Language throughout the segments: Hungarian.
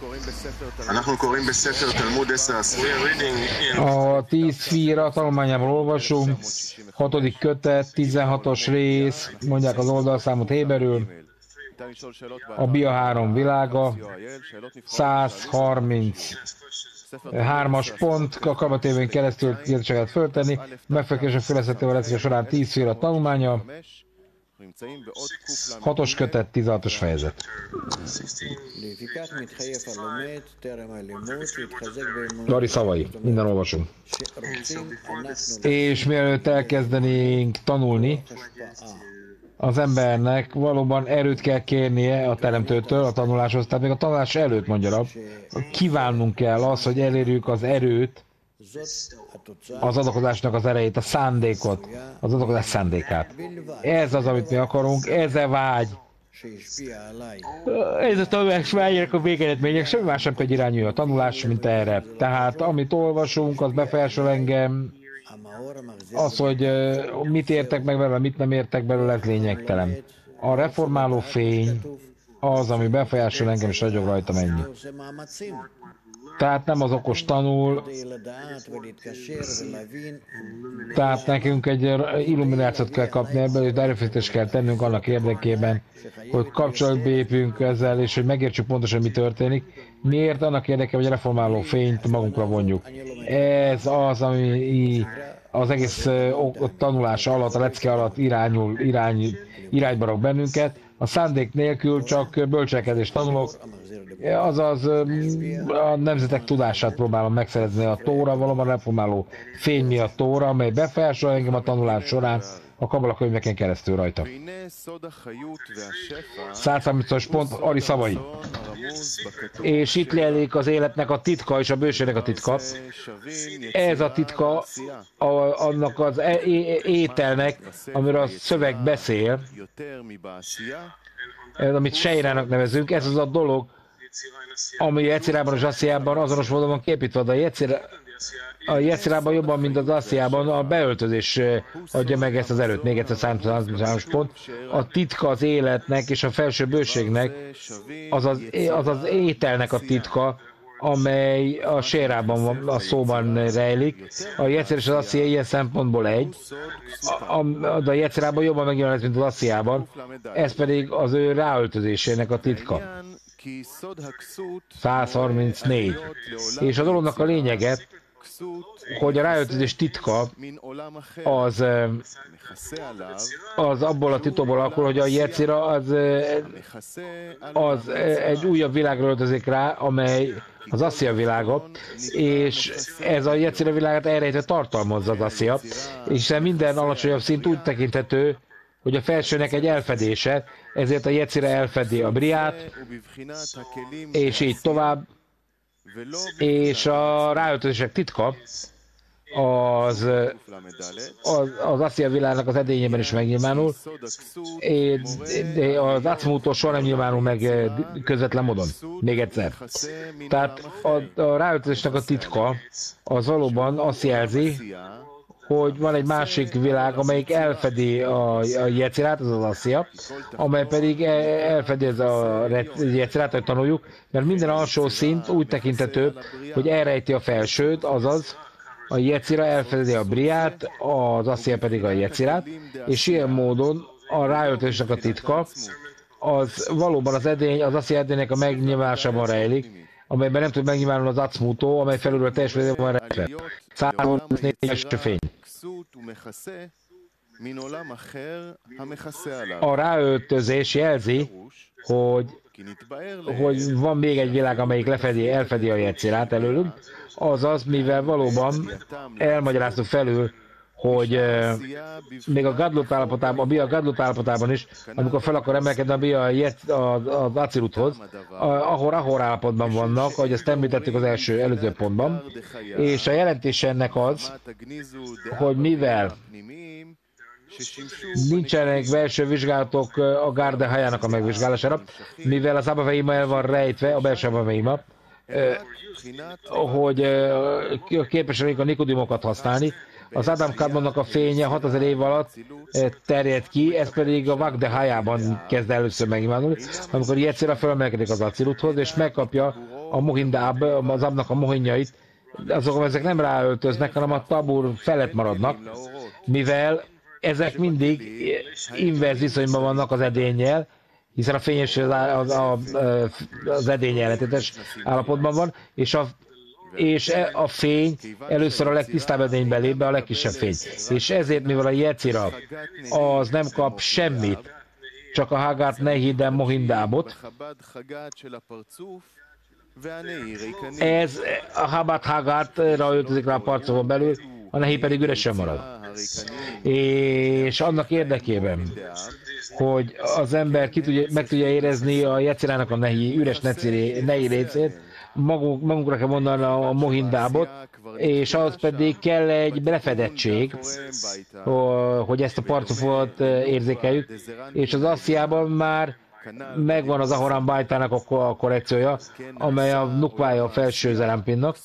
A 10 Sfíra tanulmányából olvasunk, 6. kötet, 16-os rész, mondják az oldalszámot héberül, a Bia 3 világa, 133-as pont, kakabatévén keresztül kérdéseket föltenni, megfekvésre föleszetővel lesz a során 10 Sfíra tanulmánya, 6-os kötet, 16-os fejezet. Lari szavai, minden olvasunk. És mielőtt elkezdenénk tanulni, az embernek valóban erőt kell kérnie a Teremtőtől a tanuláshoz, tehát még a tanulás előtt, mondja, kívánunk kell az, hogy elérjük az erőt, az adakozásnak az erejét, a szándékot, az adakozás szándékát. Ez az, amit mi akarunk, ez a vágy. Ez a tanulás vágynak a végeredmények, semmi más sem irányulja a tanulás, mint erre. Tehát amit olvasunk, az befolyásol engem, az, hogy mit értek meg belőle, mit nem értek belőle, ez lényegtelen. A reformáló fény az, ami befolyásol engem, és ragyog rajtam, ennyi. Tehát nem az okos tanul, tehát nekünk egy illuminációt kell kapni ebből, és erőfeszítést kell tennünk annak érdekében, hogy kapcsolatba lépjünk ezzel, és hogy megértsük pontosan, mi történik. Miért? Annak érdekében, hogy a reformáló fényt magunkra vonjuk. Ez az, ami az egész tanulás alatt, a lecke alatt irányba rak bennünket. A szándék nélkül csak bölcselkedést tanulok, azaz a nemzetek tudását próbálom megszerezni. A Tóra valóban reformáló fény miatt Tóra, amely befolyásol engem a tanulás során a kabala könyveken keresztül rajta. 130-as pont, Ari szavai. És itt lelik az életnek a titka és a bőségnek a titka. Ez a titka annak az ételnek, amiről a szöveg beszél, amit sejrának nevezünk, ez az a dolog, ami Jecirában és Assziában azonos módon van képítve, de a Jecirában jobban, mint az Assziában a beöltözés adja meg ezt az erőt. Még egyszer 130 pont. A titka az életnek és a felső bőségnek az az ételnek a titka, amely a sérában van, a szóban rejlik. A Jecir és az Asszia ilyen szempontból egy, de a Jecirában jobban megjelenik, mint az Assziában, ez pedig az ő ráöltözésének a titka. 134. És a dolognak a lényege, hogy a ráöltözés titka az abból a titokból alakul, hogy a Jecira az egy újabb világra öltözik rá, amely az Asszia világa, és ez a Jecira világát elrejtve tartalmazza az Asszia, és minden alacsonyabb szint úgy tekinthető, hogy a felsőnek egy elfedése, ezért a Jecira elfedi a Briát, és így tovább, és a ráöltözések titka az Asszia világnak az edényében is megnyilvánul, de az Atzmútól soha nem nyilvánul meg közvetlen módon. Még egyszer. Tehát a ráöltözésnek a titka az valóban azt jelzi, hogy van egy másik világ, amelyik elfedi a Jecirát, az az Asszia, amely pedig elfedi a Jecirát, hogy tanuljuk, mert minden alsó szint úgy tekintető, hogy elrejti a felsőt, azaz a Jecira elfedi a Briát, az Asszia pedig a Jecirát, és ilyen módon a ráöltésnek a titka az valóban az edény, az Asszia edénynek a megnyilvánulásában rejlik, amelyben nem tud megnyilvánulni az Atzmútó, amely felülről teljes mértékben van rejtve. 134-es fény. A ráöltözés jelzi, hogy van még egy világ, amelyik elfedi a Jecirát előlünk, azaz, mivel valóban elmagyaráztuk felül, hogy még a Gadlut állapotában, a Bia Gadlut állapotában is, amikor fel akar emelkedni a Bia az Aciruthoz, ahol állapotban vannak, ahogy ezt említettük az előző pontban, és a jelentése ennek az, hogy mivel nincsenek belső vizsgálatok a Gárde hajának a megvizsgálására, mivel az Abaveima el van rejtve, a belső Abaveima, hogy képesek a Nikodimokat használni, az Adam Kadmonnak a fénye 6000 év alatt terjed ki, ez pedig a Vagdehajában kezd először megnyilvánulni, amikor Jecira felemelkedik az Aciluthoz, és megkapja a Mohindáb, az Abnak a mohinjait, azok ezek nem ráöltöznek, hanem a Tabur felett maradnak, mivel ezek mindig inverz viszonyban vannak az edénnyel, hiszen a fényes az edény ellentétes állapotban van, és a fény először a legtisztább edénybe lép be, a legkisebb fény. És ezért, mivel a Jecira az nem kap semmit, csak a Hagát Nehiden Mohindábot, ez a Habat Hagátra öltözik rá a parcokon belül, a Nehi pedig üresen marad. És annak érdekében, hogy az ember meg tudja érezni a Jecirának a üres nehi részét, magunkra kell mondani a Mohindábot, és ahhoz pedig kell egy belefedettség, hogy ezt a parcofot érzékeljük, és az Assziában már megvan az Ahoram Bajtának a korrekciója, amely a nukvája a felső Zerampinnak,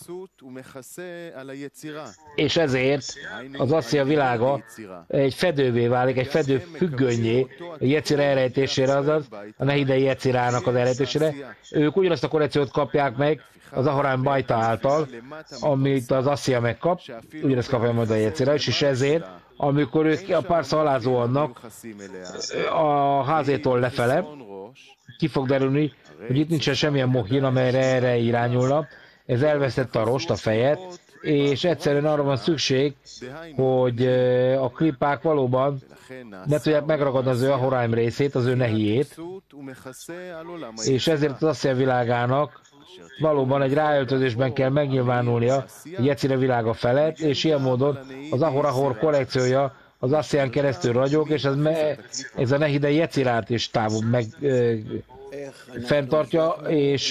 és ezért az Asszia világa egy fedővé válik, egy fedő függönyé a Jecira elrejtésére, azaz a Nehidei Jecirának az elrejtésére. Ők ugyanazt a korrekciót kapják meg az Ahoram Bajta által, amit az Asszia megkap, ugyanezt kapja majd a Jecira is, és ezért amikor ők a párszal alázóannak a házétól lefele, ki fog derülni, hogy itt nincsen semmilyen mohin, amelyre erre irányulna. Ez elvesztette a rost, a fejet, és egyszerűen arra van szükség, hogy a klipák valóban ne tudják megragadni az ő Ahoraim részét, az ő nehiét, és ezért az Asszia világának valóban egy ráöltözésben kell megnyilvánulnia a Jecira világa felett, és ilyen módon az Ahor korrekciója az Asszián keresztül ragyog, és ez a Nehidei Jecirát is távol fenntartja, és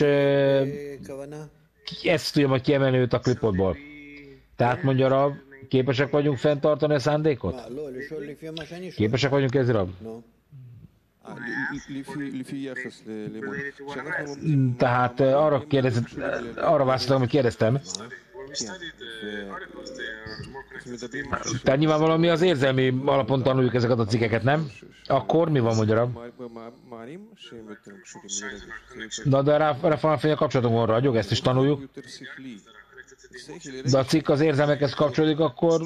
ezt tudja majd kiemelni őt a klipodból. Tehát mondja Rab, képesek vagyunk fenntartani a szándékot? Képesek vagyunk ezzel, Rab? Tehát arra válaszoltam, hogy kérdeztem. Tehát nyilvánvalóan mi az érzelmi alapon tanuljuk ezeket a cikkeket, nem? Akkor mi van, magyarul? De a reformálfénye kapcsolatunk van, ragyog, ezt is tanuljuk. De a cikk az érzelmekhez kapcsolódik,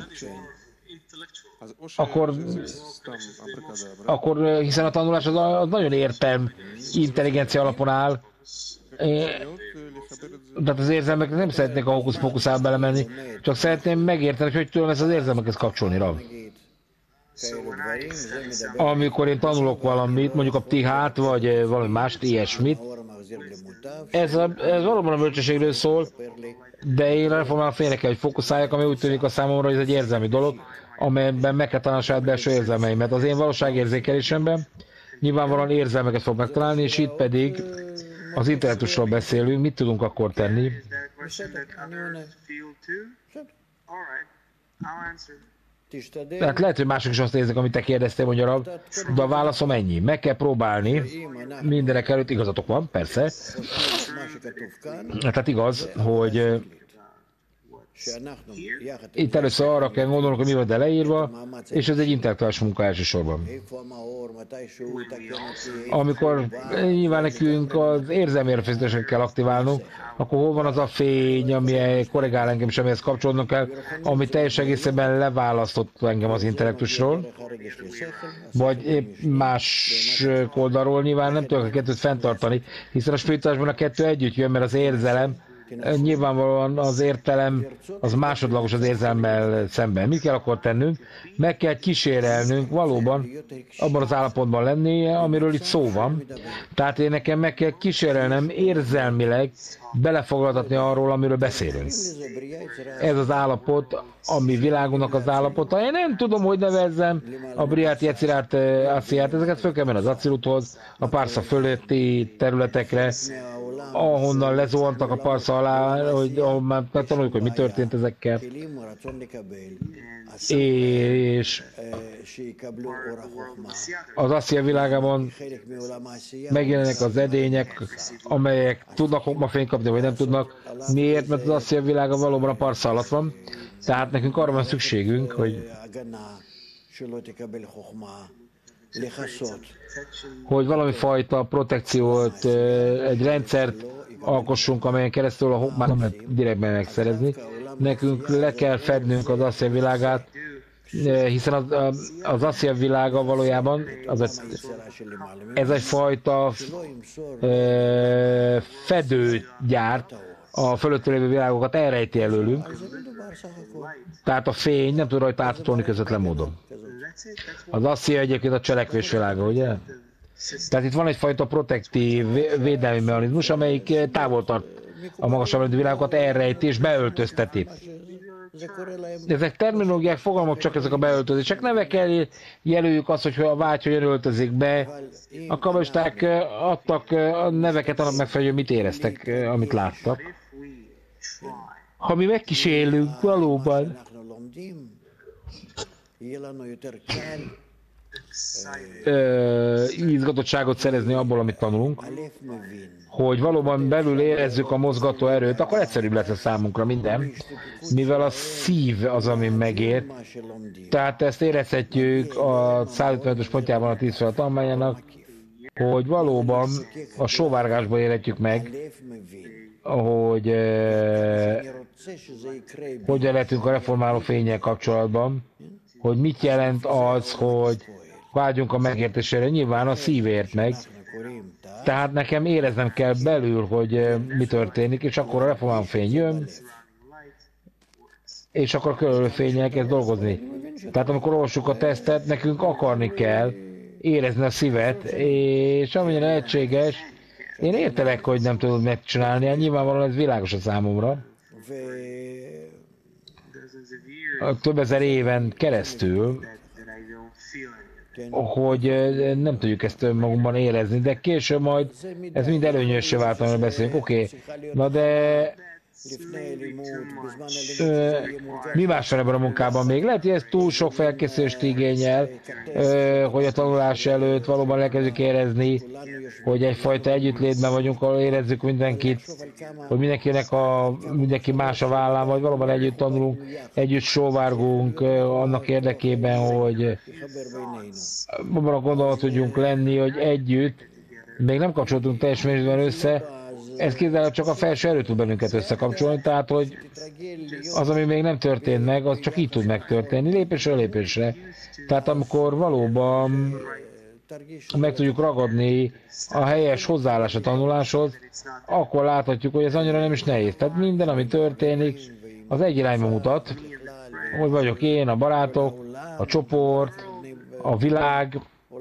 akkor hiszen a tanulás az nagyon értelm, intelligencia alapon áll. Tehát az érzelmekhez nem szeretnék a hókusz-pókuszába belemenni, csak szeretném megérteni, hogy tudom ezt az érzelmekhez kapcsolni, Rav. Amikor én tanulok valamit, mondjuk a ptichát, vagy valami mást, ilyesmit, ez valóban a bölcsességről szól, de én reformálom félre kell, hogy fókuszáljak, ami úgy tűnik a számomra, hogy ez egy érzelmi dolog, amelyben meg kell találni a saját belső érzelmeimet. Az én valóságérzékelésemben nyilvánvalóan érzelmeket fog megtalálni, és itt pedig az intellektusról beszélünk, mit tudunk akkor tenni? Tehát lehet, hogy mások is azt érzik, amit te kérdeztél, mondja, de a válaszom ennyi. Meg kell próbálni, mindenek előtt igazatok van, persze. Tehát igaz, hogy itt először arra kell gondolnunk, hogy mi van leírva, és ez egy intellektuális munka elsősorban. Amikor nyilván nekünk az érzelmi erőfeszítéseket kell aktiválnunk, akkor hol van az a fény, ami korrigál engem, és amihez kapcsolódnom kell, ami teljes egészében leválasztott engem az intellektusról, vagy épp más oldalról nyilván nem tudok a kettőt fenntartani, hiszen a spiritualitásban a kettő együtt jön, mert az érzelem, nyilvánvalóan az értelem az másodlagos az érzelmmel szemben. Mit kell akkor tennünk? Meg kell kísérelnünk valóban abban az állapotban lenni, amiről itt szó van. Tehát én nekem meg kell kísérelnem érzelmileg belefoglaltatni arról, amiről beszélünk. Ez az állapot, a mi világunknak az állapota. Én nem tudom, hogy nevezzem a Briát, Jecirát, Assziát, ezeket föl kell menni az Aciluthoz, a Pársza fölötti területekre, ahonnan lezuhantak a Parsza alá, hogy ahol már tanuljuk, hogy mi történt ezekkel. És az Asszia világában megjelennek az edények, amelyek tudnak hokmafényt kapni, vagy nem tudnak. Miért? Mert az Asszia világa valóban a Parsza alatt van, Tehát nekünk arra van szükségünk, hogy valami fajta protekciót, egy rendszert alkossunk, amelyen keresztül a már nem lehet direktben megszerezni. Nekünk le kell fednünk az Aszia világát, hiszen az Aszia világa valójában ez egyfajta fedőgyárt, a fölöttől lévő világokat elrejti előlünk, tehát a fény nem tud rajta áthatolni közvetlen módon. Az Aszia egyébként a cselekvés világa, ugye? Tehát itt van egyfajta protektív védelmi mechanizmus, amelyik távol tart a magasabb rendű világokat, elrejti és beöltözteti. Ezek terminológiák, fogalmak, csak ezek a beöltözések. Nevekkel jelöljük azt, hogy a vágy hogyan öltözik be. A kabbalisták adtak a neveket annak megfelelően, mit éreztek, amit láttak. Ha mi megkísérlünk valóban izgatottságot szerezni abból, amit tanulunk, hogy valóban belül érezzük a mozgató erőt, akkor egyszerűbb lesz a számunkra minden, mivel a szív az, ami megér. Tehát ezt érezhetjük a 155-ös pontjában a 10 feladat tanulmányának, hogy valóban a sóvárgásban érhetjük meg, hogy hogyan lehetünk a reformáló fénnyel kapcsolatban, hogy mit jelent az, hogy vágyunk a megértésére, nyilván a szívért meg. Tehát nekem éreznem kell belül, hogy mi történik, és akkor a reformáló fény jön, és akkor a körülő fényel kezd dolgozni. Tehát amikor olvassuk a tesztet, nekünk akarni kell, érezni a szívet, és amennyire lehetséges, én értelek, hogy nem tudod megcsinálni, nyilvánvalóan ez világos a számomra. Több ezer éven keresztül, hogy nem tudjuk ezt magunkban érezni, de később majd ez mind előnyössé vált, amiről beszélünk. Oké, na de mi más van ebben a munkában még? Lehet, hogy ez túl sok felkészülést igényel, hogy a tanulás előtt valóban elkezdjük érezni, hogy egyfajta együttlétben vagyunk, ahol érezzük mindenkit, hogy mindenki más a vállán, vagy valóban együtt tanulunk, együtt sóvárgunk annak érdekében, hogy abban a gondolat tudjunk lenni, hogy együtt, még nem kapcsolódunk teljes mértékben össze, ez kizárólag csak a felső erő tud bennünket összekapcsolni, tehát hogy az, ami még nem történt meg, az csak így tud megtörténni, lépésről lépésre. Tehát amikor valóban meg tudjuk ragadni a helyes hozzáállás a tanuláshoz, akkor láthatjuk, hogy ez annyira nem is nehéz. Tehát minden, ami történik, az egy irányba mutat, hogy vagyok én, a barátok, a csoport, a világ,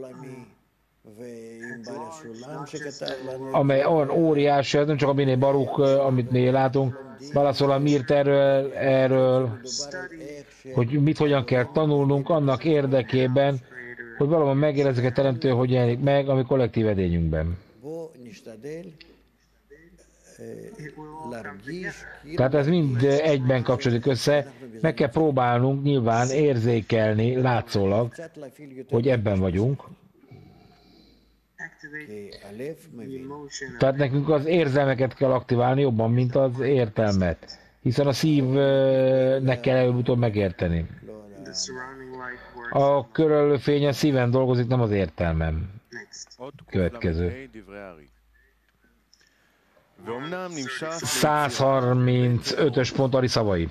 amely olyan óriási, nem csak a Bnei Baruch, amit mi látunk, válaszol a Mirt erről, hogy hogyan kell tanulnunk annak érdekében, hogy valóban megérezzük a teremtő, hogy jelenik meg a mi kollektív edényünkben. Tehát ez mind egyben kapcsolódik össze, meg kell próbálnunk nyilván érzékelni, látszólag, hogy ebben vagyunk. Tehát nekünk az érzelmeket kell aktiválni jobban, mint az értelmet, hiszen a szívnek kell előbb-utóbb megérteni. A körülő fény a szíven dolgozik, nem az értelmem. Következő. 135-ös pont Ari szavai.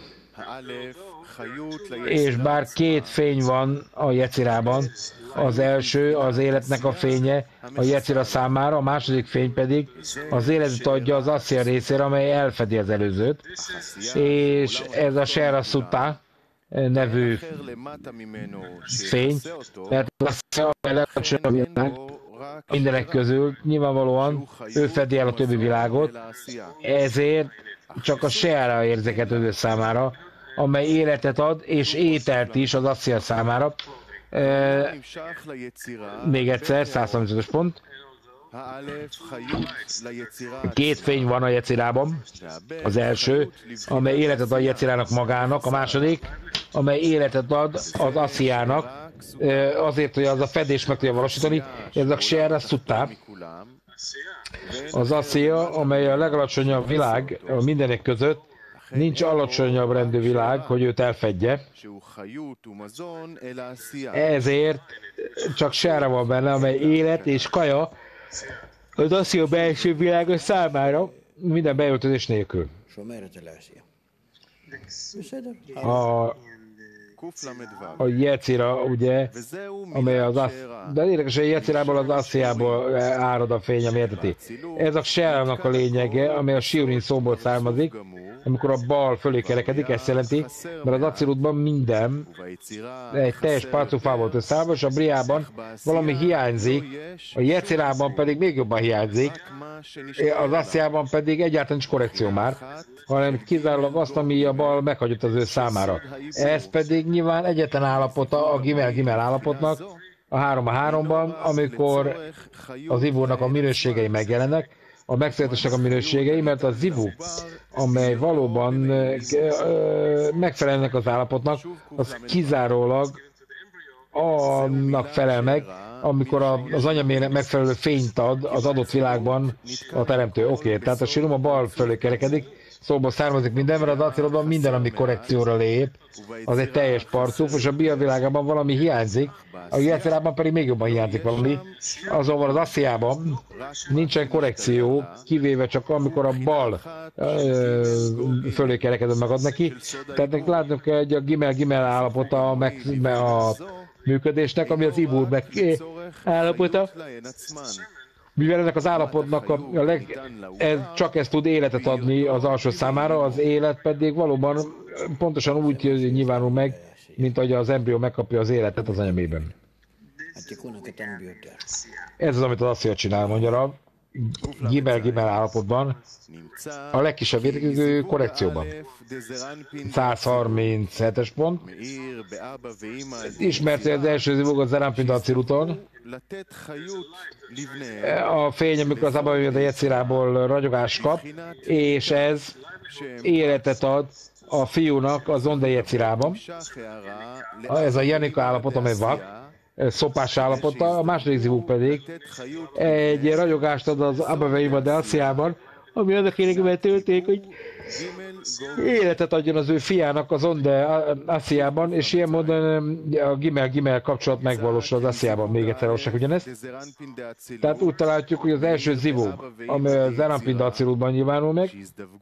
És bár két fény van a Jecirában, az első az életnek a fénye a Jecira számára, a második fény pedig az életet adja az Aszia részére, amely elfedi az előzőt, és ez a Shera Sutta nevű fény, mert az Aszia a legkapcsolódó világ mindenek közül, nyilvánvalóan ő fedi el a többi világot, ezért csak a Shera érzékeltető számára, amely életet ad, és ételt is az Aszia számára. Még egyszer, 135-ös pont. Két fény van a Jecirában. Az első, amely életet ad a Jecirának magának, a második, amely életet ad az Asziának, azért, hogy az a fedés meg tudja valósítani. Ez a Shera Sutta. Az Aszia, amely a legalacsonyabb világ mindenek között, nincs alacsonyabb rendű világ, hogy őt elfedje, ezért csak Seára van benne, amely élet és kaja az Asszió belső világos számára minden beöltözés nélkül. A Jecira, ugye, amely de érdekes, hogy a Jecirából az Assziából árad a fény, ami érteti. Ez a Seának a lényege, amely a Shiurin szóból származik, amikor a bal fölé kerekedik, ezt jelenti, mert az Atzilutban minden egy teljes parcufából összeállva, és a Briában valami hiányzik, a Jecirában pedig még jobban hiányzik, az Assziában pedig egyáltalán nincs korrekció már, hanem kizárólag azt, ami a bal meghagyott az ő számára. Ez pedig nyilván egyetlen állapota a Gimel állapotnak, a 3-3-ban, amikor az Ivónak a minőségei megjelennek, a megszületésnek a minőségei, mert a Zivu, amely valóban megfelelnek az állapotnak, az kizárólag annak felel meg, amikor az anyamének megfelelő fényt ad az adott világban a teremtő. Oké, tehát a Shiurim a bal fölé kerekedik, szóval származik minden, mert az Atzilutban minden, ami korrekcióra lép, az egy teljes parcuf, és a Bia világában valami hiányzik, a Jecirában pedig még jobban hiányzik valami. Azonban az Assziában nincsen korrekció, kivéve csak amikor a bal fölé kerekedő megad neki. Tehát látnunk kell, hogy a Gimel állapota a működésnek, ami az Ivur állapota. Mivel ennek az állapotnak csak ez tud életet adni az alsó számára, az élet pedig valóban pontosan úgy nyilvánul meg, mint ahogy az embrió megkapja az életet az anyamében. Ez az, amit az Asszia csinál, mondja a Gimel állapotban, a legkisebb értékű korrekcióban. 137-es pont. Ismert az első zivug a Zeranpin Atzilúton. A fény, amikor az Abba a Jecirából ragyogást kap, és ez életet ad a fiúnak az Zonde Jecirában. Ez a Janika állapot, amely vak, szopás állapota, a második zivug pedig egy ragyogást ad az Abba de Assziában, ami annak érdekében történik, hogy életet adjon az ő fiának az Zonde Assziában, és ilyen módon a Gimel kapcsolat megvalósul az Assziában. Még egyszer olvassák ugyanezt. Tehát úgy találjuk, hogy az első zivug, ami az Zeranpin Atzilutban nyilvánul meg,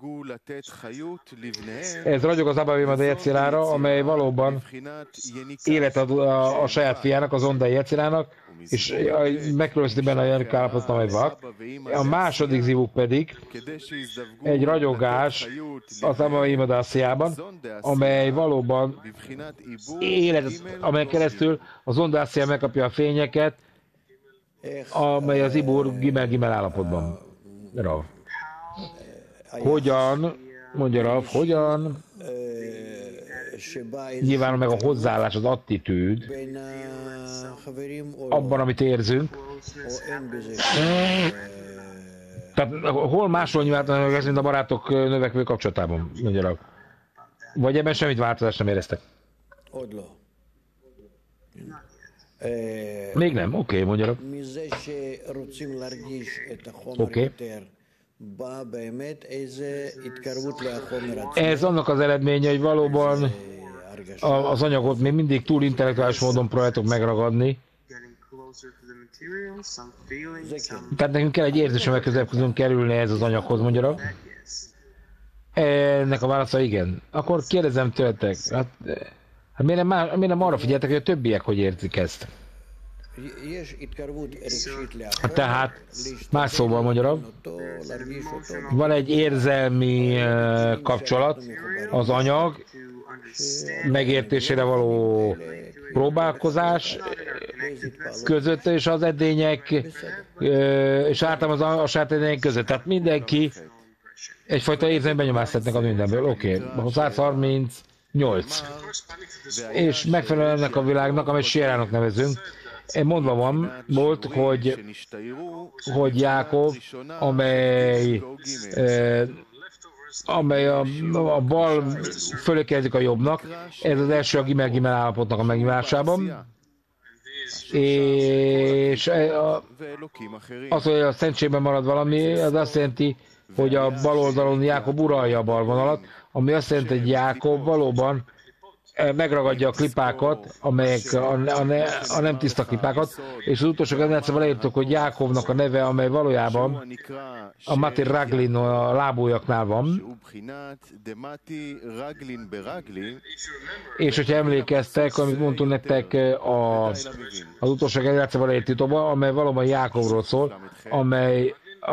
ez ragyog az Abba de Jecirára, amely valóban életet ad a saját fiának, az Zonde Jecirának, és megkülönbözteti benne a Janika állapotot, amely vak. A második zivug pedig egy ragyogás az Abba de Assziában, amely valóban életet, amely keresztül az Zonde Assziá megkapja a fényeket, amely az Ibur Gimel állapotban. Rav. Hogyan, mondja Rav, hogyan nyilvánul meg a hozzáállás, az attitűd abban, amit érzünk. Tehát hol máshol nyilvánulnak ez, mint a barátok növekvő kapcsolatában, mondja Rav. Vagy ebben semmit változást nem éreztek? Még nem? Oké, mondja Rav. Oké. Ez annak az eredménye, hogy valóban az anyagot még mindig túl intellektuális módon próbáltok megragadni. Tehát nekünk kell egy érzés, hogy közelebb tudunk kerülni ez az anyaghoz, mondja. Ennek a válasza igen. Akkor kérdezem tőletek, hát miért nem arra figyeltek, hogy a többiek hogy érzik ezt? Tehát, más szóval mondja, van egy érzelmi kapcsolat az anyag megértésére való próbálkozás között és az edények és általában a saját edények között. Tehát mindenki egyfajta érzelmi benyomást szednek a mindenből. Oké, 138. És megfelelően ennek a világnak, amit Sérának nevezünk, mondva volt, hogy Jákob, amely a bal fölé kezdik a jobbnak, ez az első a Gimel állapotnak a megnyilvánulásában, és az, hogy a szentségben marad valami, az azt jelenti, hogy a bal oldalon Jákob uralja a bal vonalat, ami azt jelenti, hogy Jákob valóban megragadja a klipákat, amelyek a nem tiszta klipákat, és az utolsó generációval leírtuk, hogy Jákobnak a neve, amely valójában a Mati Raglin a lábújaknál van. És hogyha emlékeztek, amit mondtunk nektek az utolsó generációval leírt titokban, amely valóban Jákobról szól, amely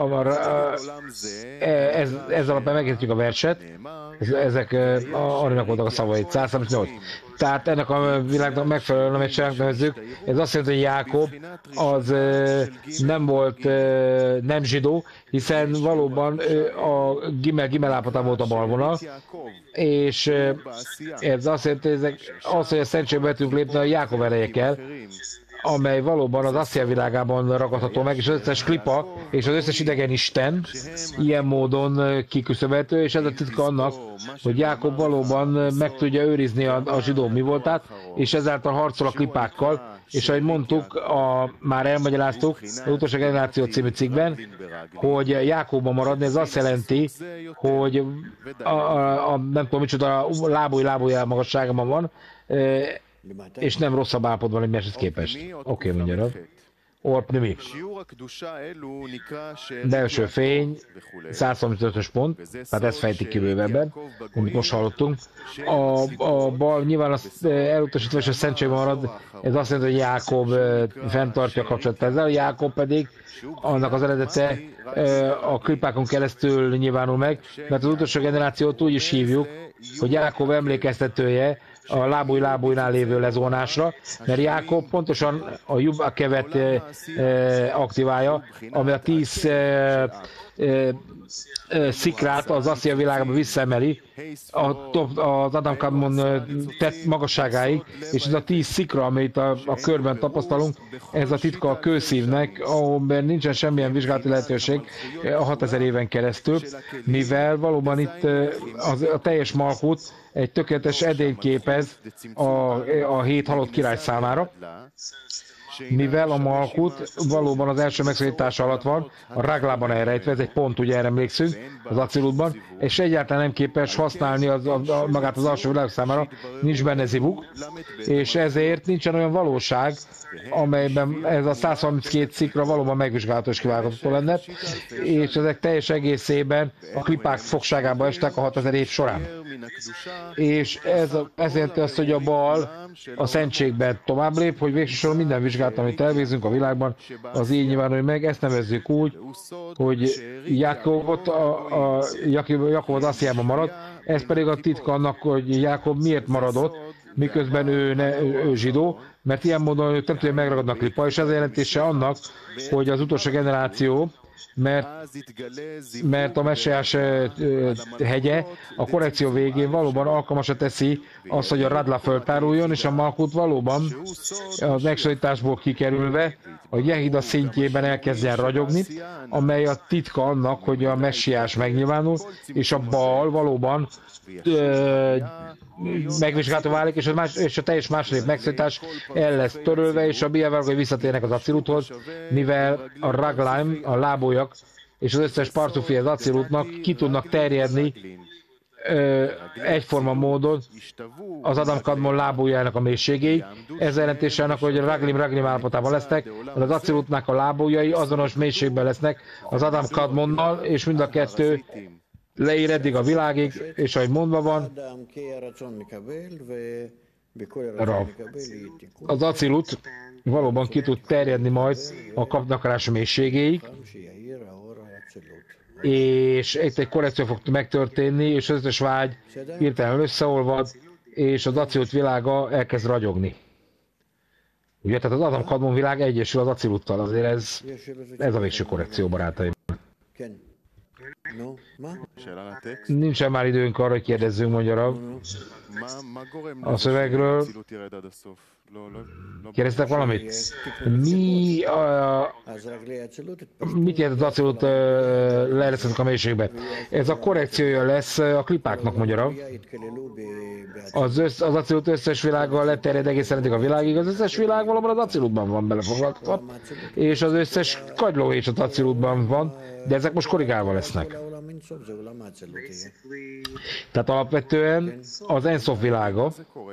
ez alapján megértjük a verset, ezek Arinak voltak a szavait, 138. Tehát ennek a világnak megfelelően, amit nevezzük, ez azt jelenti, hogy Jákob az nem volt nem zsidó, hiszen valóban a Gimel állapotában volt a balvonal, és ez azt jelenti, hogy az, hogy a szentségbe tudunk lépni, a Jákob ereje kell, amely valóban az Asszia világában ragadható meg, és az összes klipa és az összes idegen isten ilyen módon kiküszöbölhető, és ez a titka annak, hogy Jákob valóban meg tudja őrizni a zsidó mi voltát, és ezáltal harcol a klipákkal, és ahogy mondtuk, már elmagyaráztuk az Utolsó Generáció című cikkben, hogy Jákobban maradni, ez azt jelenti, hogy nem tudom micsoda, lábúj magasságában van, és nem rosszabb állapotban, hogy máshoz képest. Oké, mondja Rav. Orpnimi. Belső fény, 135-ös pont, tehát ezt fejtik ki bővebben, amit most hallottunk. A bal nyilván az elutasítva, és a szentségben marad, ez azt jelenti, hogy Jákob fenntartja a kapcsolatot ezzel, Jákob pedig annak az eredete a klipákon keresztül nyilvánul meg, mert az utolsó generációt úgy is hívjuk, hogy Jákob emlékeztetője a lábújnál lévő lezónásra, mert Jákob pontosan a kevet aktiválja, ami a 10 szikrát az Asszia világába visszaemeli az Adam Kadmon tett magasságáig, és ez a 10 szikra, amit a körben tapasztalunk, ez a titka a kőszívnek, ahol nincsen semmilyen vizsgálati lehetőség a 6000 éven keresztül, mivel valóban itt a teljes malkut egy tökéletes edényt képez a 7 halott király számára, mivel a malkut valóban az első megszólítása alatt van, a Raglában elrejtve, ez egy pont, ugye erre emlékszünk, az Acilutban, és egyáltalán nem képes használni magát az alsó világ számára, nincs benne zivuk, és ezért nincsen olyan valóság, amelyben ez a 132 szikra valóban megvizsgálható és kiválasztható lenne, és ezek teljes egészében a klipák fogságába estek a 6000 év során. És ezért azt, hogy a bal a szentségben tovább lép, hogy végsősorban minden vizsgálat, amit elvégzünk a világban, az így nyilvánul meg, ezt nevezzük úgy, hogy Jákobot az Assziában marad, ez pedig a titka annak, hogy Jákob miért maradott, miközben ő zsidó, mert ilyen módon ők nem tudja megragadni a klipa, és ez a jelentése annak, hogy az utolsó generáció, mert a Messiás hegye a korrekció végén valóban alkalmasra teszi azt, hogy a Radla föltáruljon, és a Malkut valóban az megszorításból kikerülve a Jehida szintjében elkezdjen ragyogni, amely a titka annak, hogy a Messiás megnyilvánul, és a bal valóban megvizsgálható válik, és a teljes második megszorítás el lesz törölve, és a biavárgói visszatérnek az Aciluthoz, mivel a Raglaim, a lábújak és az összes partufi az Acilutnak ki tudnak terjedni egyforma módon az Adam Kadmon lábújának a mélységéig. Ez jelentése annak, hogy a Raglim állapotában lesznek, az Acilutnak a lábújai azonos mélységben lesznek az Adam Kadmonnal, és mind a kettő leír eddig a világig, és ahogy mondva van, az Acilut valóban ki tud terjedni majd a kapnakarás mélységéig, és itt egy korrekció fog megtörténni, és az összes vágy hirtelen összeolvad, és az Acilut világa elkezd ragyogni. Ugye, tehát az Adam Kadmon világ egyesül az Aciluttal, azért ez a végső korrekció, barátaim. Nincsen már időnk arra, hogy kérdezzünk, mondja Rav. A szövegről kérdeztek valamit? Mit jelent az Acilut leeresztettük a mélységbe? Ez a korrekciója lesz a klipáknak, mondja Rav. Az Acilut összes világgal leterjed egészen eddig a világig, az összes világ valóban az Acilutban van belefoglalva, és az összes kagyló is az Acilutban van, de ezek most korrigálva lesznek. Tehát alapvetően az Ensof világa,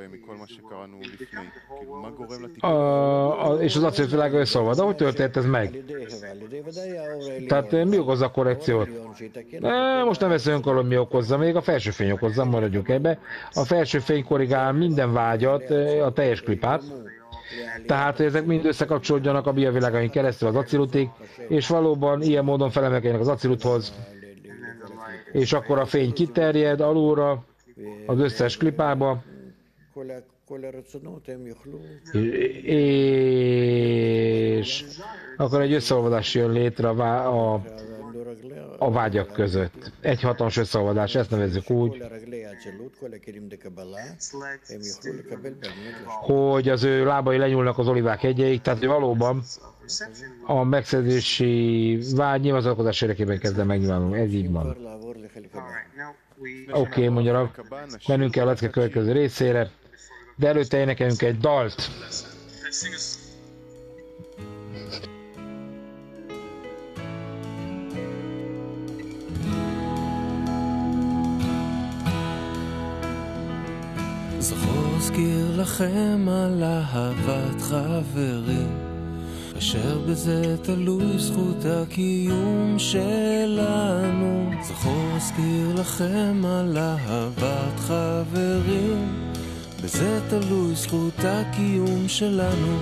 és az Aciloth világa összeolvad. De hogy történt ez meg? Tehát mi okozza a korrekciót? Most nem veszünk arról, mi okozza, még a felső fény okozza, maradjunk ebbe. A felső fény korrigál minden vágyat, a teljes klipát. Tehát, hogy ezek mind összekapcsolódjanak a biovilágaink keresztül az Acilothig, és valóban ilyen módon felemelkedjenek az Acilothhoz, és akkor a fény kiterjed alulra, az összes klipába, és akkor egy összeolvadás jön létre a vágyak között. Egy hatalmas összeolvadás, ezt nevezzük úgy, hogy az ő lábai lenyúlnak az olivák hegyeig, tehát hogy valóban a megszerzési vágy nyilvántartozás érdekében kezd megnyilvánulni. Ez így van. Oké, mondja, mennünk kell a lecke következő részére, de előtte énekeljünk egy dalt. זכור אזכיר לכם על אהבת חברים, אשר בזה תלוי זכות הקיום שלנו. זכור אזכיר לכם על אהבת חברים, בזה תלוי זכות הקיום שלנו.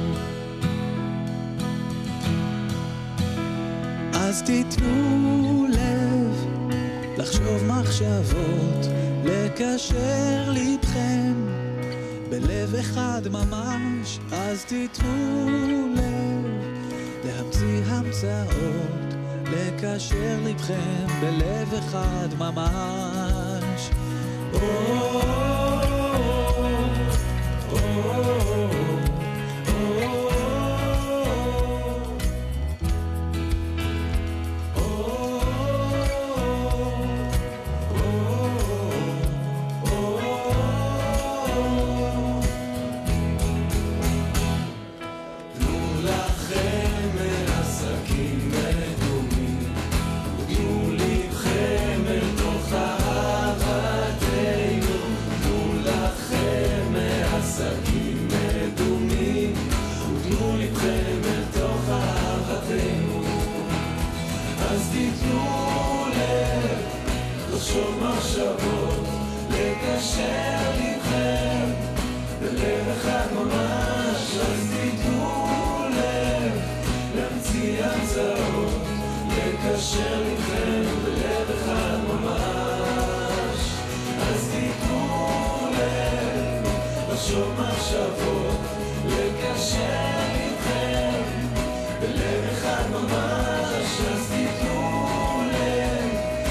אז תיתנו לב, לחשוב מחשבות, לקשר לבכם בלב אחד ממש. אז תיתנו לב, להמציא המצאות, לקשר לבכם בלב אחד ממש.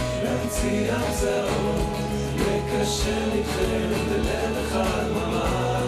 לקשר איתכם בלב אחד ממש.